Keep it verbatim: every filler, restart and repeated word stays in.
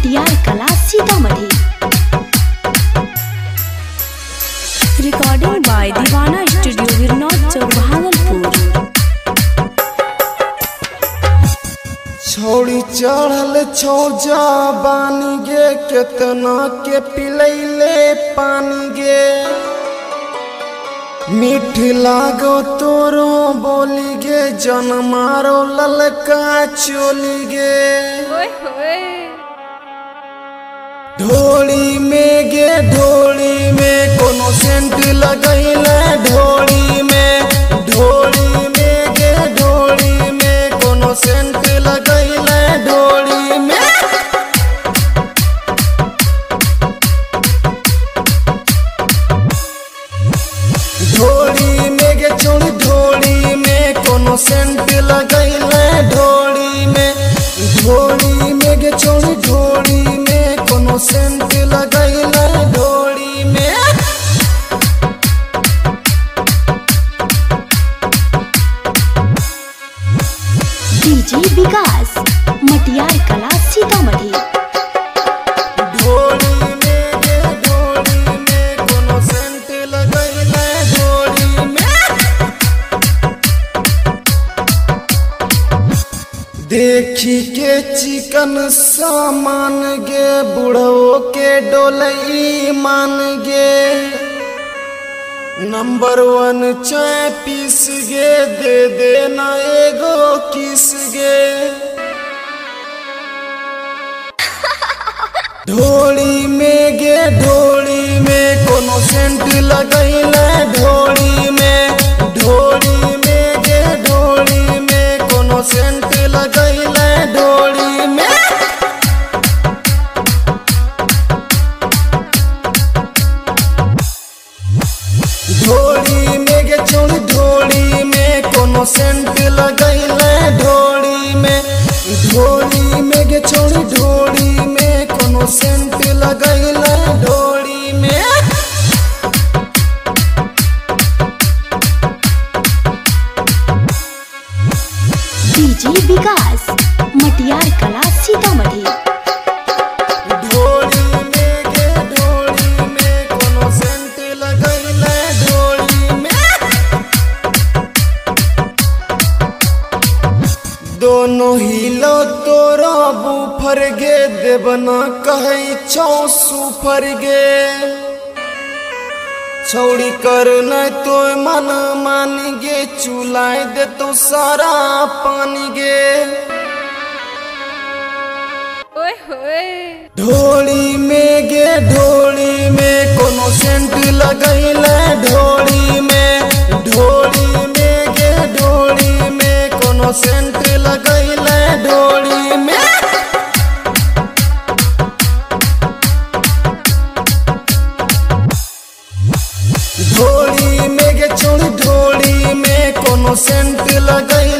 मटियार Kala Sitamarhi. Recording by Deewana studio विरनौत चौक भागलपुर। छोड़ी चढ़ल छौजा बानी गे केतना के पिलैले पानी गे। मीठ लागो तोरो बोली गे जनमारो ललका चोली गे। ढोली में गे ढोली में कोनो सेंट लगैले ढोली में। ढोली में गे ढोली में कोनो सेंट लगैले ढोली में। ढोली में गे चोरी ढोली में कोनो सेंट लगैले ढोली में। ढोली में गे चोरी ढोली में कोनो सेंट लगैले ढोली में। डीजे विकास मटियार कला सीतामढ़ी। ढोली में गे ढोली में कोनो सेंट लगैले ढोली में। देखी के चिकन सामान गे बुढ़ो के डोलई मान गे। नंबर वन चाय पीस गे दे देना एगो किस गे। ढोली में गे ढोली में कोनो सेंट लगैले ढोली में। ढोली में गे ढोली में कोनो सेंट लगैले ढोली में। ढोली में गे चोरी ढोली में कोनो सेंट लगैले ढोली में। ढोली में गे चोरी ढोली में कोनो सेंट लगैले ढोली में। डीजे विकास मटियार कला सीतामढ़ी। ढोली में गे ढोली में कोनो सेंट लगैले ढोली में। दोनों हिलो तोरा बूफर गे देवना कहै छौ सुफर गे। छौड़ी कर न तो मन मान गे चुलाए दे तो सारा पानी गे। ढोली में गे ढोली में कोनो सेंट लगैले ढोली में। ढोली में गे ढोली में कोनो सेंट लगैले ढोली में। ढोली में गे चोरी ढोली में कोनो सेंट लगैले